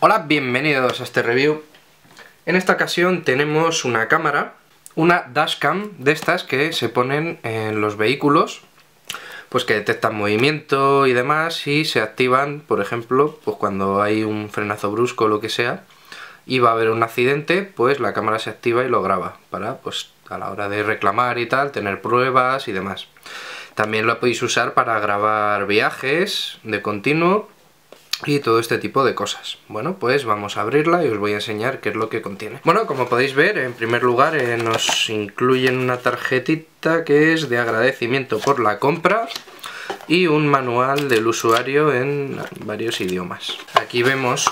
Hola, bienvenidos a este review. En esta ocasión tenemos una cámara, una dashcam de estas que se ponen en los vehículos, pues que detectan movimiento y demás, y se activan, por ejemplo, pues cuando hay un frenazo brusco o lo que sea y va a haber un accidente, pues la cámara se activa y lo graba para, pues a la hora de reclamar y tal, tener pruebas y demás. También lo podéis usar para grabar viajes de continuo y todo este tipo de cosas. Bueno, pues vamos a abrirla y os voy a enseñar qué es lo que contiene. Bueno, como podéis ver, en primer lugar nos incluyen una tarjetita que es de agradecimiento por la compra y un manual del usuario en varios idiomas. Aquí vemos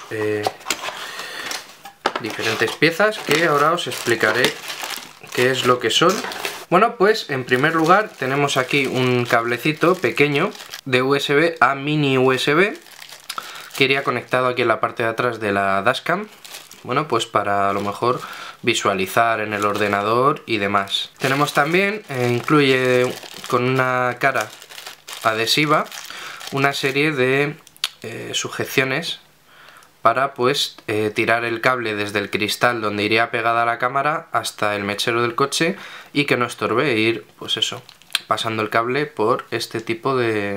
diferentes piezas que ahora os explicaré qué es lo que son. Bueno, pues en primer lugar tenemos aquí un cablecito pequeño de USB a mini USB que iría conectado aquí en la parte de atrás de la dashcam. Bueno, pues para a lo mejor visualizar en el ordenador y demás. Tenemos también, incluye con una cara adhesiva, una serie de sujeciones para pues tirar el cable desde el cristal donde iría pegada la cámara hasta el mechero del coche y que no estorbe e ir, pues eso, pasando el cable por este tipo de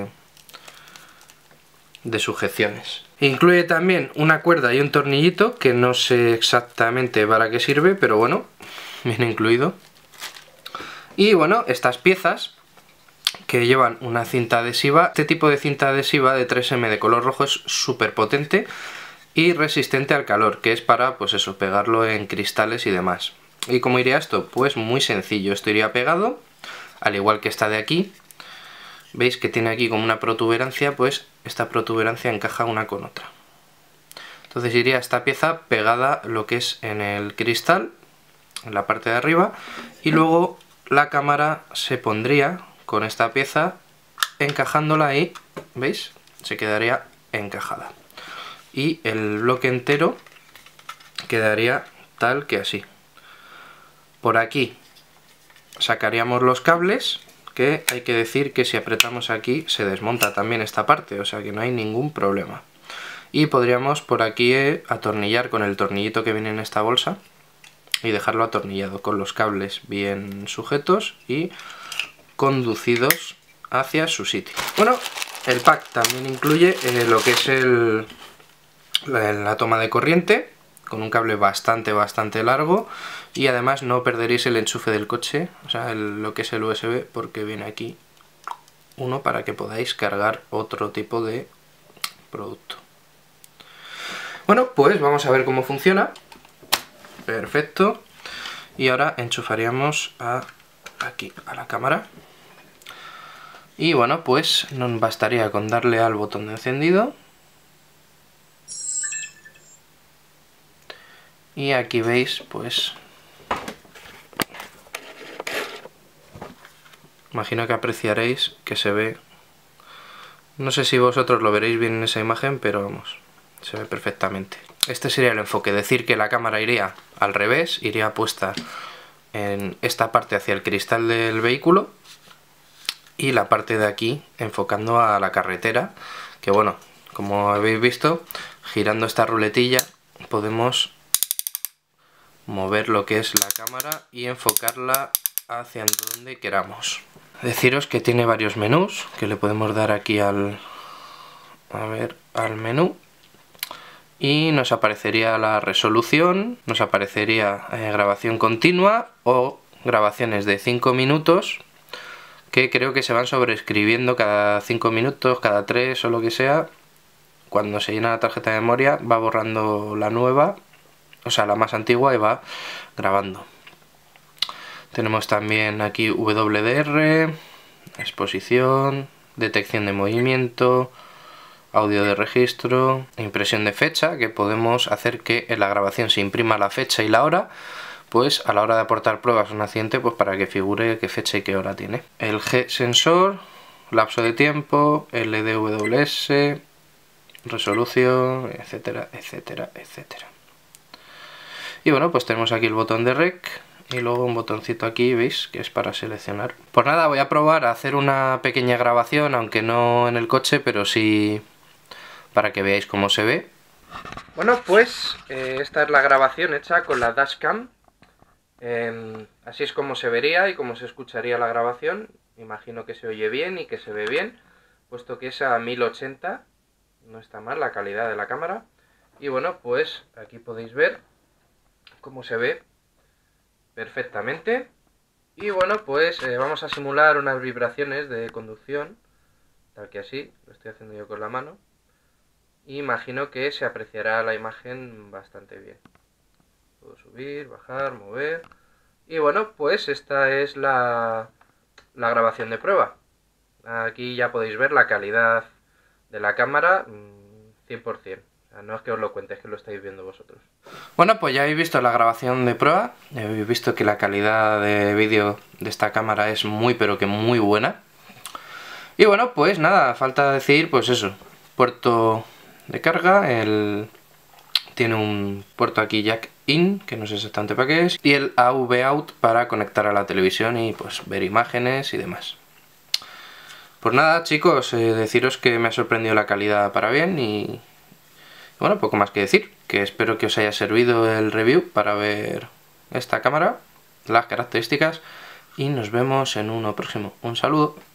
sujeciones. Incluye también una cuerda y un tornillito que no sé exactamente para qué sirve, pero bueno, viene incluido. Y bueno, estas piezas que llevan una cinta adhesiva. Este tipo de cinta adhesiva de 3M de color rojo es súper potente y resistente al calor, que es para, pues eso, pegarlo en cristales y demás. ¿Y cómo iría esto? Pues muy sencillo, esto iría pegado, al igual que esta de aquí. Veis que tiene aquí como una protuberancia, pues esta protuberancia encaja una con otra. Entonces iría esta pieza pegada lo que es en el cristal, en la parte de arriba, y luego la cámara se pondría con esta pieza encajándola ahí, ¿veis? Se quedaría encajada. Y el bloque entero quedaría tal que así. Por aquí sacaríamos los cables, que hay que decir que si apretamos aquí se desmonta también esta parte, o sea que no hay ningún problema. Y podríamos por aquí atornillar con el tornillito que viene en esta bolsa y dejarlo atornillado con los cables bien sujetos y conducidos hacia su sitio. Bueno, el pack también incluye lo que es la toma de corriente, con un cable bastante largo, y además no perderéis el enchufe del coche, o sea, lo que es el USB, porque viene aquí uno para que podáis cargar otro tipo de producto. Bueno, pues vamos a ver cómo funciona. Perfecto. Y ahora enchufaríamos aquí a la cámara. Y bueno, pues nos bastaría con darle al botón de encendido. Y aquí veis, pues, imagino que apreciaréis que se ve, no sé si vosotros lo veréis bien en esa imagen, pero vamos, se ve perfectamente. Este sería el enfoque, decir que la cámara iría al revés, iría puesta en esta parte hacia el cristal del vehículo y la parte de aquí enfocando a la carretera, que bueno, como habéis visto, girando esta ruletilla podemos mover lo que es la cámara y enfocarla hacia donde queramos. Deciros que tiene varios menús que le podemos dar aquí al menú y nos aparecería la resolución, nos aparecería grabación continua o grabaciones de 5 minutos que creo que se van sobreescribiendo cada 5 minutos, cada 3 o lo que sea. Cuando se llena la tarjeta de memoria va borrando la nueva, o sea la más antigua, y va grabando. Tenemos también aquí WDR, exposición, detección de movimiento, audio de registro, impresión de fecha, que podemos hacer que en la grabación se imprima la fecha y la hora, pues a la hora de aportar pruebas a un accidente, pues para que figure qué fecha y qué hora tiene. El G-sensor, lapso de tiempo, LDWS, resolución, etcétera, etcétera, etcétera. Y bueno, pues tenemos aquí el botón de rec y luego un botoncito aquí, veis, que es para seleccionar. Pues nada, voy a probar a hacer una pequeña grabación, aunque no en el coche, pero sí para que veáis cómo se ve. Bueno, pues esta es la grabación hecha con la dashcam. Así es como se vería y como se escucharía la grabación. Imagino que se oye bien y que se ve bien, puesto que es a 1080. No está mal la calidad de la cámara. Y bueno, pues aquí podéis ver cómo se ve perfectamente. Y bueno, pues vamos a simular unas vibraciones de conducción, tal que así, lo estoy haciendo yo con la mano. Y imagino que se apreciará la imagen bastante bien. Puedo subir, bajar, mover. Y bueno, pues esta es la grabación de prueba. Aquí ya podéis ver la calidad de la cámara 100%. O sea, no es que os lo cuente, es que lo estáis viendo vosotros. Bueno, pues ya habéis visto la grabación de prueba. Ya habéis visto que la calidad de vídeo de esta cámara es muy pero que muy buena. Y bueno, pues nada, falta decir pues eso. Puerto de carga, tiene un puerto aquí jack in, que no sé exactamente para qué es, y el AV out para conectar a la televisión y pues ver imágenes y demás. Pues nada, chicos, deciros que me ha sorprendido la calidad para bien y bueno, poco más que decir, que espero que os haya servido el review para ver esta cámara, las características, y nos vemos en uno próximo. Un saludo.